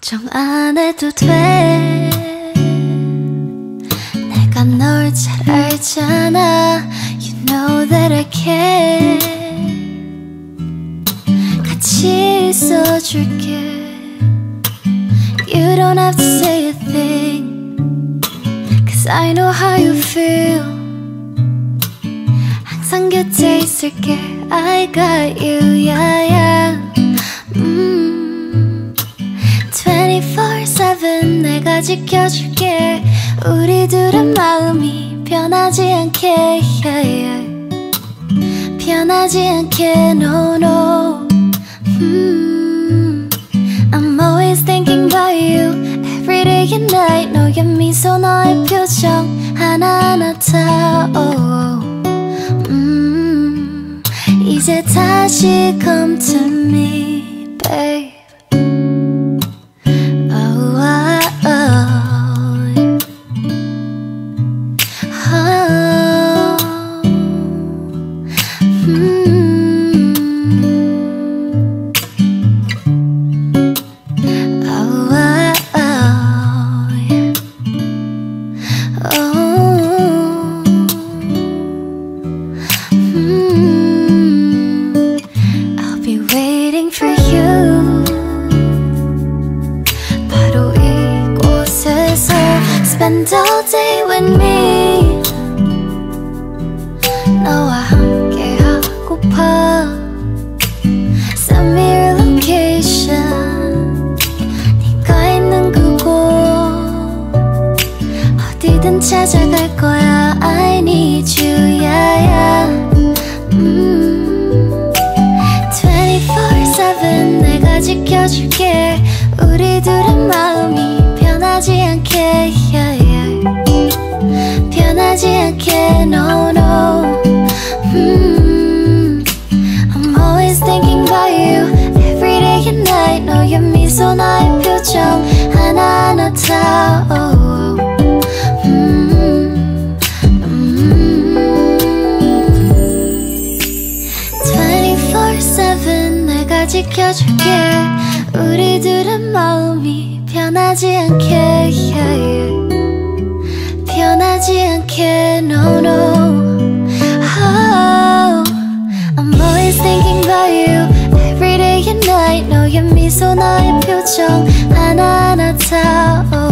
걱정 안 해도 돼. 내가 널 잘 알잖아. You know that I care. 같이 있어줄게. You don't have to say a thing, cause I know how you feel. 항상 곁에 있을게. I got you, yeah, yeah. 24/7 내가 지켜줄게. 우리 둘은 마음이 변하지 않게, yeah, yeah. 변하지 않게, no, no. I'm always thinking about you every day and night. 너의 미소, 너의 표정 하나하나 다, 이제 다시 come to me, babe. Spend all day with me. 너와 함께 하고파. Send me your location. 네가 있는 그곳 어디든 찾아갈 거야. I need you, yeah, yeah. 24/7 내가 지켜줄게. 우리 둘은 마음이 변하지 않게, yeah, yeah. 변하지 않게, no, no. I'm always thinking about you every day and night. 너의 미소, 너의 표정 하나하나 다, 24/7 내가 지켜줄게. 우리 둘은 마음이 변하지 않게, yeah, yeah. 변하지 않게, no, no. Oh, I'm always thinking about you every day and night. 너의 미소, 너의 표정 하나하나 다,